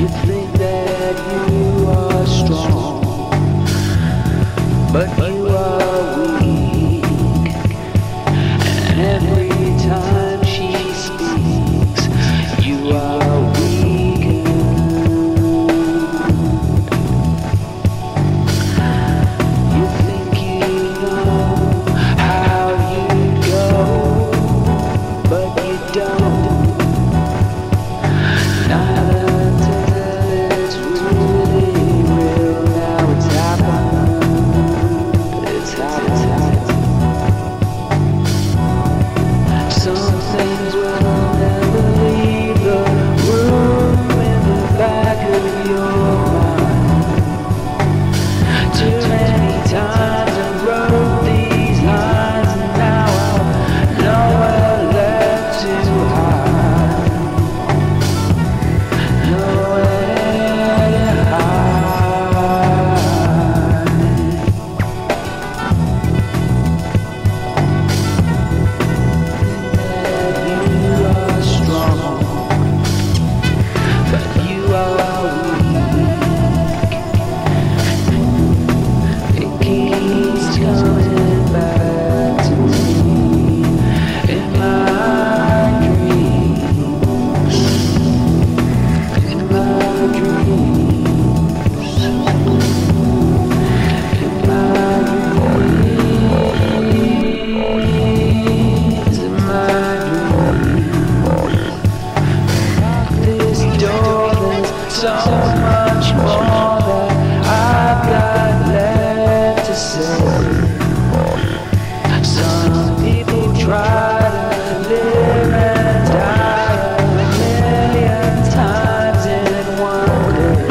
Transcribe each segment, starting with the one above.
You think that you are strong, but you are weak. And every time she speaks, you are weakened. You think you know how you go, but you don't. Not until it's really real. Now it's happened. It's happened. Some things will never leave the room in the back of your mind. Too many times I wrote these lines, and now I've nowhere left to hide. Nowhere to hide. That you are strong, but you are weak. It keeps coming back to me in my dreams. In my dreams. In my dreams. In my dreams. This door, there's so much more that I've got left to say. Some people try to live and die a million times in one day.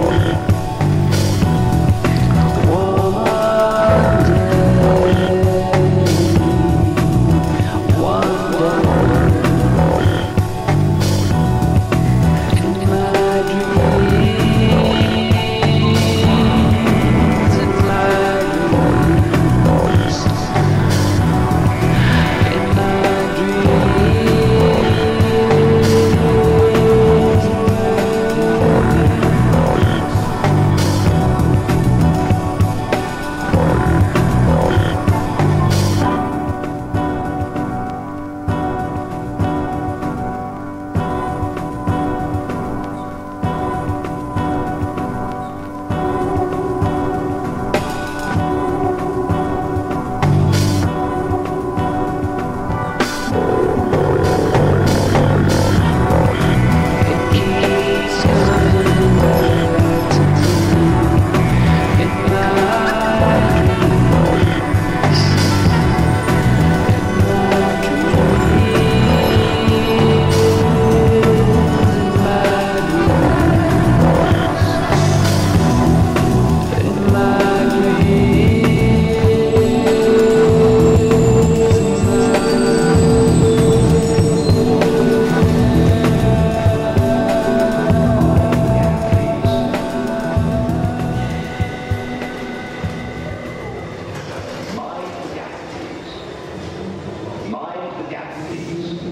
One day. One day. In my dreams, in my dreams, in my dreams. It keeps coming back to me in my dreams, in my dreams, in my dreams, Mind the gap, please.